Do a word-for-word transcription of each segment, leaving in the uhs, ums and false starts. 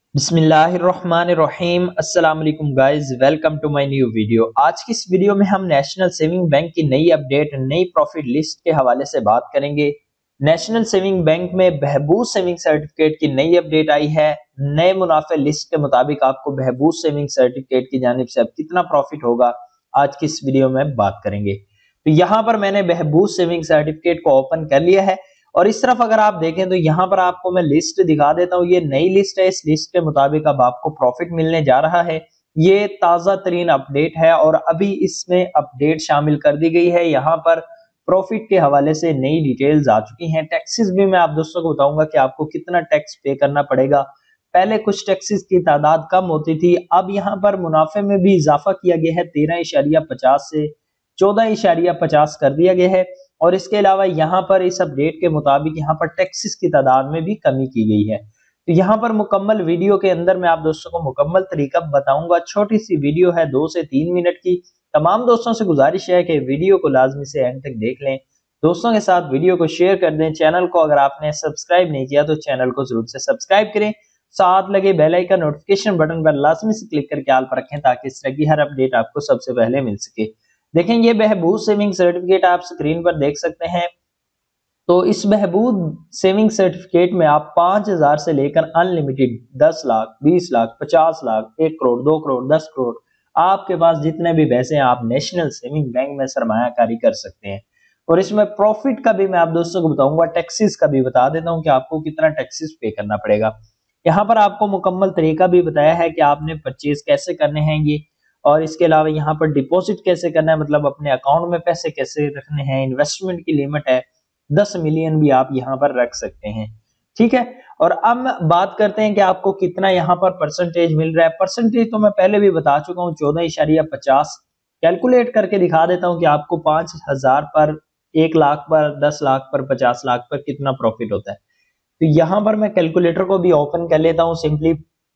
बिस्मिल्लाहिर्रहमानिर्रहीम अस्सलाम वालेकुम guys, welcome to my new video. आज की इस वीडियो में हम नेशनल सेविंग बैंक की नई अपडेट, नई प्रॉफिट लिस्ट के हवाले से बात करेंगे। नेशनल सेविंग बैंक में बहबूद सेविंग सर्टिफिकेट की नई अपडेट आई है। नए मुनाफे लिस्ट के मुताबिक आपको बहबूद सेविंग सर्टिफिकेट की जानिब से अब कितना प्रॉफिट होगा, आज की इस वीडियो में बात करेंगे। तो यहाँ पर मैंने बहबूद सेविंग सर्टिफिकेट को ओपन कर लिया है और इस तरफ अगर आप देखें तो यहाँ पर आपको मैं लिस्ट दिखा देता हूँ। ये नई लिस्ट है, इस लिस्ट के मुताबिक अब आपको प्रॉफिट मिलने जा रहा है। ये ताजा तरीन अपडेट है और अभी इसमें अपडेट शामिल कर दी गई है। यहाँ पर प्रॉफिट के हवाले से नई डिटेल्स आ चुकी हैं। टैक्सेस भी मैं आप दोस्तों को बताऊंगा कि आपको कितना टैक्स पे करना पड़ेगा। पहले कुछ टैक्सेस की तादाद कम होती थी, अब यहाँ पर मुनाफे में भी इजाफा किया गया है। तेरह इशारिया पचास से चौदह इशारिया पचास कर दिया गया है और इसके अलावा यहाँ पर इस अपडेट के मुताबिक यहाँ पर टैक्सेस की तादाद में भी कमी की गई है। तो यहाँ पर मुकम्मल वीडियो के अंदर मैं आप दोस्तों को मुकम्मल तरीका बताऊंगा। छोटी सी वीडियो है, दो से तीन मिनट की। तमाम दोस्तों से गुजारिश है कि वीडियो को लाजमी से एंड तक देख लें, दोस्तों के साथ वीडियो को शेयर कर दें। चैनल को अगर आपने सब्सक्राइब नहीं किया तो चैनल को जरूर से सब्सक्राइब करें, साथ लगे बेल आइकन नोटिफिकेशन बटन पर लाजमी से क्लिक करके आल पर रखें ताकि इस तरह की हर अपडेट आपको सबसे पहले मिल सके। देखें, ये बहबूद सेविंग सर्टिफिकेट आप स्क्रीन पर देख सकते हैं। तो इस बहबूद सेविंग सर्टिफिकेट में आप पांच हजार से लेकर अनलिमिटेड दस लाख, बीस लाख, पचास लाख, एक करोड़, दो करोड़, दस करोड़, आपके पास जितने भी पैसे हैं आप नेशनल सेविंग बैंक में सरमायाकारी कर सकते हैं। और इसमें प्रॉफिट का भी मैं आप दोस्तों को बताऊंगा, टैक्सेस का भी बता देता हूं कि आपको कितना टैक्सेस पे करना पड़ेगा। यहाँ पर आपको मुकम्मल तरीका भी बताया है कि आपने परचेज कैसे करने हैं ये, और इसके अलावा यहाँ पर डिपॉजिट कैसे करना है, मतलब अपने अकाउंट में पैसे कैसे रखने हैं। इन्वेस्टमेंट की लिमिट है दस मिलियन भी आप यहाँ पर रख सकते हैं, ठीक है। और अब बात करते हैं कि आपको कितना यहाँ पर परसेंटेज मिल रहा है। परसेंटेज तो मैं पहले भी बता चुका हूँ, चौदह इशारिया पचास। कैलकुलेट करके दिखा देता हूँ कि आपको पांच हजार पर, एक लाख पर, दस लाख पर, पचास लाख पर कितना प्रॉफिट होता है। तो यहाँ पर मैं कैलकुलेटर को भी ओपन कर लेता हूँ सिंपली।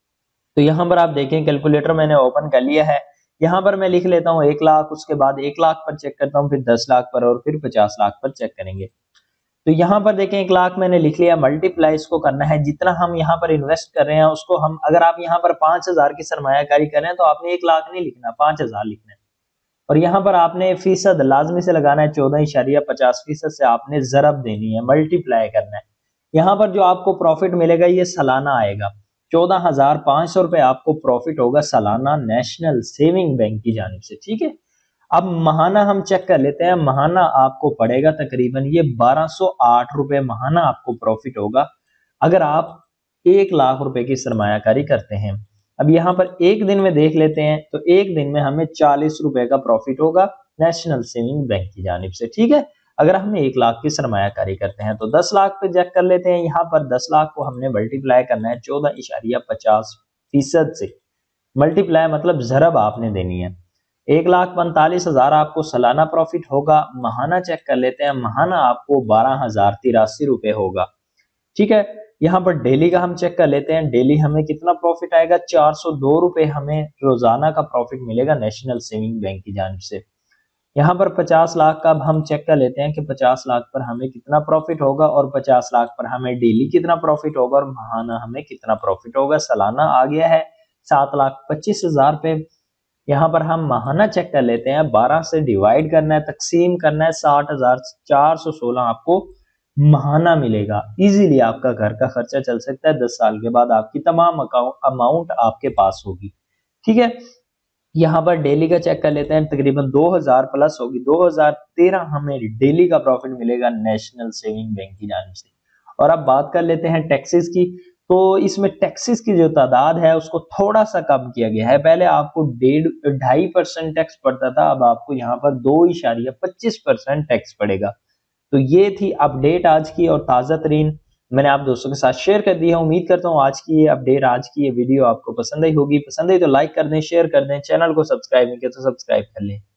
तो यहाँ पर आप देखें, कैलकुलेटर मैंने ओपन कर लिया है। यहाँ पर मैं लिख लेता हूँ एक लाख, उसके बाद एक लाख पर चेक करता हूँ, फिर दस लाख पर और फिर पचास लाख पर चेक करेंगे। तो यहाँ पर देखें, एक लाख मैंने लिख लिया। मल्टीप्लाई इसको करना है, जितना हम यहाँ पर इन्वेस्ट कर रहे हैं उसको हम, अगर आप यहाँ पर पांच हजार की सरमायाकारी कर रहे हैं तो आपने एक लाख नहीं लिखना, पांच हजार लिखना है। और यहाँ पर आपने फीसद लाजमी से लगाना है, चौदह इशारिया पचास फीसद से आपने जरब देनी है, मल्टीप्लाई करना है। यहाँ पर जो आपको प्रॉफिट मिलेगा ये सालाना आएगा, चौदह हजार पांच सौ रुपए आपको प्रॉफिट होगा सालाना नेशनल सेविंग बैंक की जानिब से, ठीक है। अब महाना हम चेक कर लेते हैं। महाना आपको पड़ेगा तकरीबन ये बारह सौ आठ रुपए महाना आपको प्रॉफिट होगा अगर आप एक लाख रुपए की सरमायाकारी करते हैं। अब यहाँ पर एक दिन में देख लेते हैं, तो एक दिन में हमें चालीस रुपए का प्रॉफिट होगा नेशनल सेविंग बैंक की जानिब से, ठीक है। अगर हम एक लाख की सरमायाकारी करते हैं तो दस लाख पे चेक कर लेते हैं। यहाँ पर दस लाख को हमने मल्टीप्लाई करना है चौदह इशारिया पचास फीसद से। मल्टीप्लाई मतलब जरब आपने देनी है। एक लाख पैंतालीस हजार आपको सालाना प्रॉफिट होगा। महाना चेक कर लेते हैं, महाना आपको बारह हजार तिरासी रुपए होगा, ठीक है। यहाँ पर डेली का हम चेक कर लेते हैं, डेली हमें कितना प्रॉफिट आएगा, चार सौ दो रुपए हमें रोजाना का प्रॉफिट मिलेगा नेशनल सेविंग बैंक की जानिब से। यहाँ पर पचास लाख का अब हम चेक कर लेते हैं कि पचास लाख पर हमें कितना प्रॉफिट होगा और पचास लाख पर हमें डेली कितना प्रॉफिट होगा और महाना हमें कितना प्रॉफिट होगा। सालाना आ गया है सात लाख पच्चीस हजार पे। यहाँ पर हम महाना चेक कर लेते हैं, बारह से डिवाइड करना है, तकसीम करना है, साठ हजार चार सौ सोलह आपको महाना मिलेगा। इजीली आपका घर का खर्चा चल सकता है, दस साल के बाद आपकी तमाम अमाउंट आपके पास होगी, ठीक है। यहाँ पर डेली का चेक कर लेते हैं, तकरीबन दो हजार प्लस होगी, दो हजार तेरह हमें डेली का प्रॉफिट मिलेगा नेशनल सेविंग बैंक की जानिब से। और अब बात कर लेते हैं टैक्सेस की। तो इसमें टैक्सेस की जो तादाद है उसको थोड़ा सा कम किया गया है। पहले आपको डेढ़ ढाई परसेंट टैक्स पड़ता था, अब आपको यहाँ पर दो इशारिया पच्चीस परसेंट टैक्स पड़ेगा। तो ये थी अपडेट आज की और ताजा तरीन, मैंने आप दोस्तों के साथ शेयर कर दी है। उम्मीद करता हूँ आज की ये अपडेट, आज की ये वीडियो आपको पसंद आई होगी। पसंद आई तो लाइक कर दें, शेयर कर दें, चैनल को सब्सक्राइब नहीं किया तो सब्सक्राइब कर लें।